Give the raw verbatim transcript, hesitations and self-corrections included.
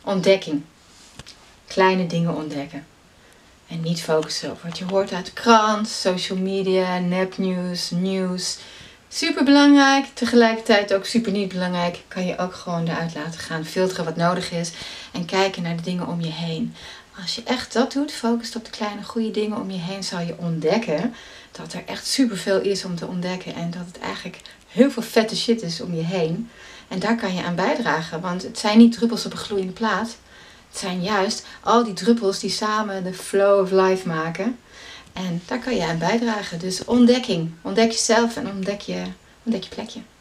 Ontdekking. Kleine dingen ontdekken. En niet focussen op wat je hoort uit de krant, social media, nepnieuws, nieuws. Super belangrijk, tegelijkertijd ook super niet belangrijk. Kan je ook gewoon eruit laten gaan. Filteren wat nodig is. En kijken naar de dingen om je heen. Als je echt dat doet, focust op de kleine goede dingen om je heen, zal je ontdekken dat er echt superveel is om te ontdekken. En dat het eigenlijk heel veel vette shit is om je heen. En daar kan je aan bijdragen. Want het zijn niet druppels op een gloeiende plaat. Het zijn juist al die druppels die samen de flow of life maken. En daar kan je aan bijdragen. Dus ontdekking. Ontdek jezelf en ontdek je, ontdek je plekje.